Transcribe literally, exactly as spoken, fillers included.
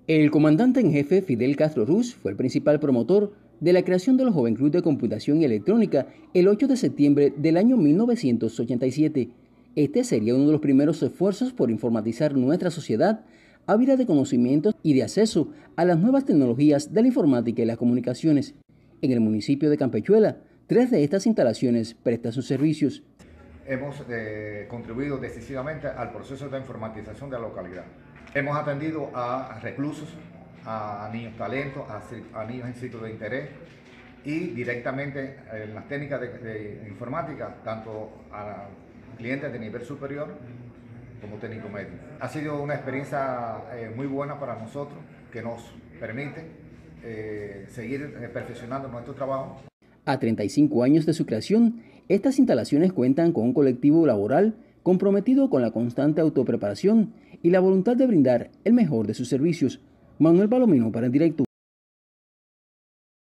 El comandante en jefe Fidel Castro Ruz fue el principal promotor de la creación del Joven Club de Computación y Electrónica el ocho de septiembre del año mil novecientos ochenta y siete. Este sería uno de los primeros esfuerzos por informatizar nuestra sociedad, ávida de conocimientos y de acceso a las nuevas tecnologías de la informática y las comunicaciones. En el municipio de Campechuela, tres de estas instalaciones prestan sus servicios. Hemos eh, contribuido decisivamente al proceso de informatización de la localidad. Hemos atendido a reclusos, a niños talentos, a, a niños en sitios de interés y directamente en las técnicas de, de informática, tanto a clientes de nivel superior como técnico medio. Ha sido una experiencia eh, muy buena para nosotros, que nos permite eh, seguir eh, perfeccionando nuestro trabajo. A treinta y cinco años de su creación, estas instalaciones cuentan con un colectivo laboral comprometido con la constante autopreparación y la voluntad de brindar el mejor de sus servicios. Manuel Palomino para el Directo.